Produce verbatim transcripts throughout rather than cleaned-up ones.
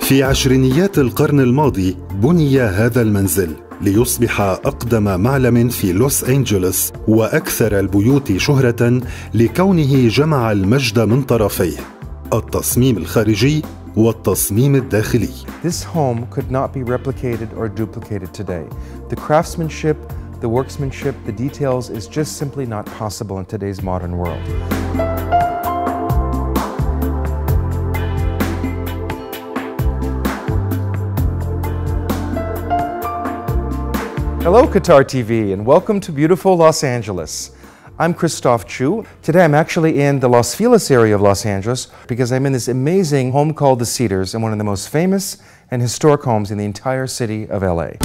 في عشرينيات القرن الماضي بني هذا المنزل ليصبح أقدم معلم في لوس أنجلوس وأكثر البيوت شهرة لكونه جمع المجد من طرفيه، التصميم الخارجي والتصميم الداخلي. This home could not be replicated or duplicated today. The craftsmanship, the workmanship, the details is just simply not possible in today's modern world. Hello Qatar T V and welcome to beautiful Los Angeles. I'm Christophe Chu. Today I'm actually in the Los Feliz area of Los Angeles because I'm in this amazing home called The Cedars and one of the most famous and historic homes in the entire city of L A.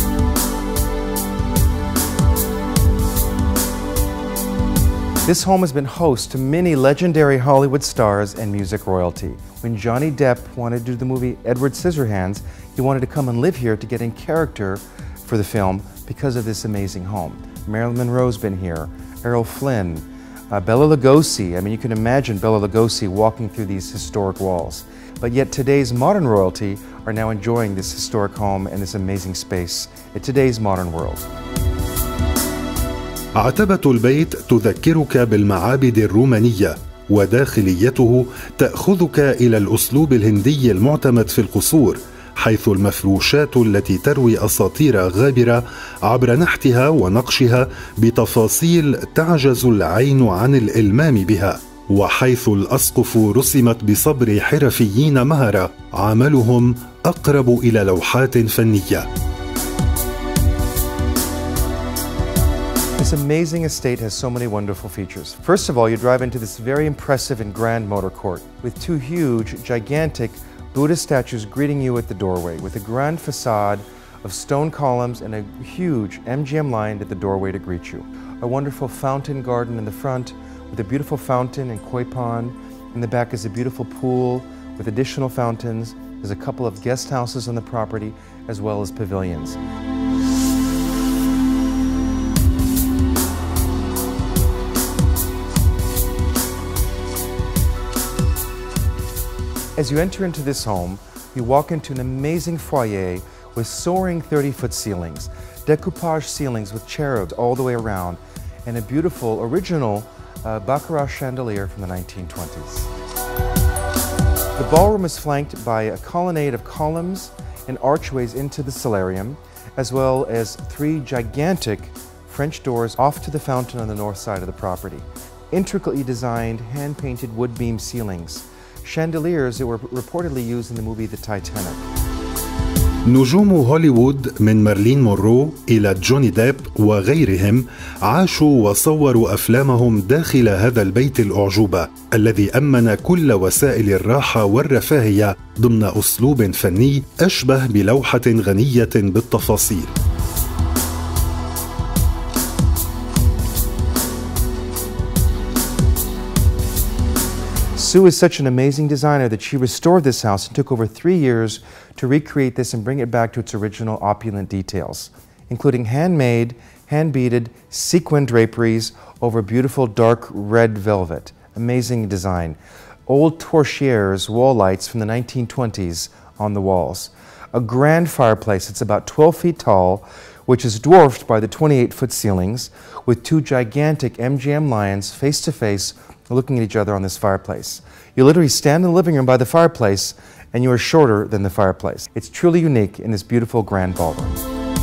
This home has been host to many legendary Hollywood stars and music royalty. When Johnny Depp wanted to do the movie Edward Scissorhands, he wanted to come and live here to get in character for the film because of this amazing home. Marilyn Monroe's been here, Errol Flynn, uh, Bela Lugosi. I mean, you can imagine Bela Lugosi walking through these historic walls. But yet today's modern royalty are now enjoying this historic home and this amazing space in today's modern world. عتبة البيت تذكرك بالمعابد الرومانية، وداخليته تأخذك إلى الأسلوب الهندي المعتمد في القصور، حيث المفروشات التي تروي أساطير غابرة عبر نحتها ونقشها بتفاصيل تعجز العين عن الإلمام بها، وحيث الأسقف رسمت بصبر حرفيين مهرة عملهم أقرب إلى لوحات فنية. This amazing estate has so many wonderful features. First of all, you drive into this very impressive and grand motor court with two huge, gigantic Buddha statues greeting you at the doorway with a grand facade of stone columns and a huge M G M lion at the doorway to greet you. A wonderful fountain garden in the front with a beautiful fountain and koi pond. In the back is a beautiful pool with additional fountains. There's a couple of guest houses on the property as well as pavilions. As you enter into this home, you walk into an amazing foyer with soaring thirty-foot ceilings, decoupage ceilings with cherubs all the way around, and a beautiful original uh, Baccarat chandelier from the nineteen twenties. The ballroom is flanked by a colonnade of columns and archways into the solarium, as well as three gigantic French doors off to the fountain on the north side of the property. Intricately designed, hand-painted wood beam ceilings. Chandeliers that were reportedly used in the movie The Titanic. نجوم هوليوود من مارلين مونرو إلى جوني ديب وغيرهم عاشوا وصوروا أفلامهم داخل هذا البيت الأعجوبة الذي أمن كل وسائل الراحة والرفاهية ضمن أسلوب فني أشبه بلوحة غنية بالتفاصيل. Sue is such an amazing designer that she restored this house and took over three years to recreate this and bring it back to its original opulent details, including handmade, hand-beaded, sequin draperies over beautiful dark red velvet. Amazing design. Old Torchieres wall lights from the nineteen twenties on the walls. A grand fireplace that's about twelve feet tall, which is dwarfed by the twenty-eight foot ceilings, with two gigantic M G M lions face-to-face looking at each other on this fireplace. You literally stand in the living room by the fireplace and you are shorter than the fireplace. It's truly unique in this beautiful grand ballroom.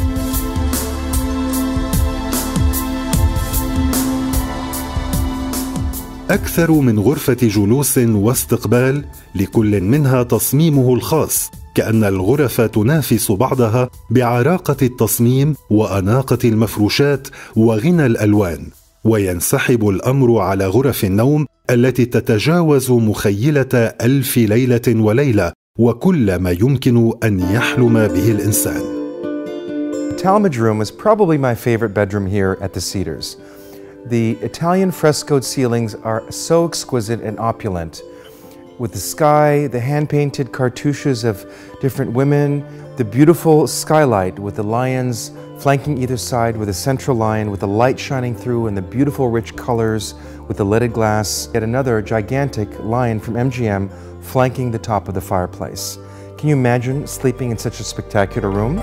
أكثر من غرفة جلوس واستقبال لكل منها تصميمه الخاص، كأن الغرف تنافس بعضها بعراقة التصميم وأناقة المفروشات وغنى الألوان. وينسحب الأمر على غرف النوم التي تتجاوز مخيلة ألف ليلة وليلة وكل ما يمكن أن يحلم به الإنسان. Talmadge room is probably my favorite bedroom here at the Cedars. The Italian frescoed ceilings are so exquisite and opulent, with the sky, the hand-painted cartouches of different women, the beautiful skylight with the lions flanking either side with a central lion with the light shining through and the beautiful rich colors with the leaded glass. Yet another gigantic lion from M G M flanking the top of the fireplace. Can you imagine sleeping in such a spectacular room?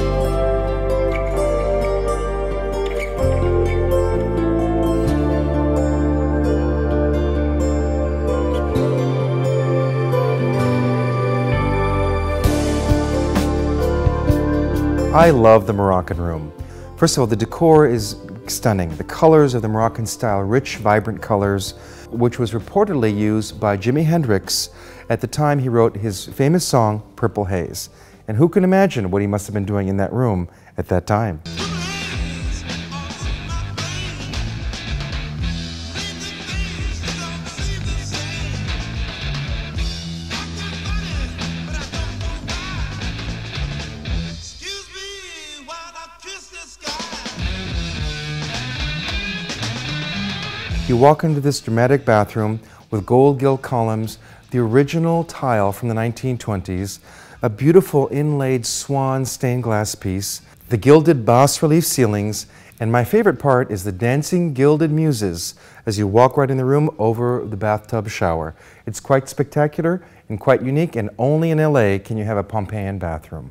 I love the Moroccan room. First of all, the decor is stunning. The colors of the Moroccan style, rich, vibrant colors, which was reportedly used by Jimi Hendrix at the time he wrote his famous song, Purple Haze. And who can imagine what he must have been doing in that room at that time? You walk into this dramatic bathroom with gold gilt columns, the original tile from the nineteen twenties, a beautiful inlaid swan stained glass piece, the gilded bas-relief ceilings, and my favorite part is the dancing gilded muses as you walk right in the room over the bathtub shower. It's quite spectacular and quite unique, and only in L A can you have a Pompeian bathroom.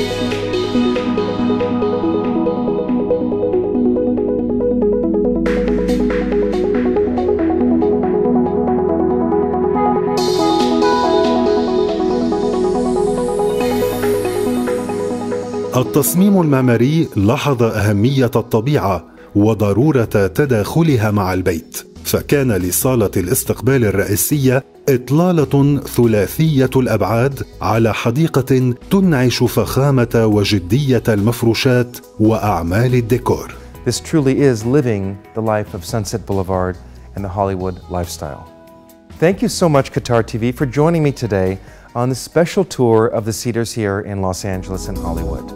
التصميم المعماري لاحظ أهمية الطبيعة وضرورة تداخلها مع البيت، فكان لصالة الاستقبال الرئيسية إطلالة ثلاثية الأبعاد على حديقة تنعش فخامة وجدية المفروشات وأعمال الديكور. This truly is living the life of Sunset Boulevard and the Hollywood lifestyle. Thank you so much, Qatar T V, for joining me today on this special tour of the Cedars here in Los Angeles and Hollywood.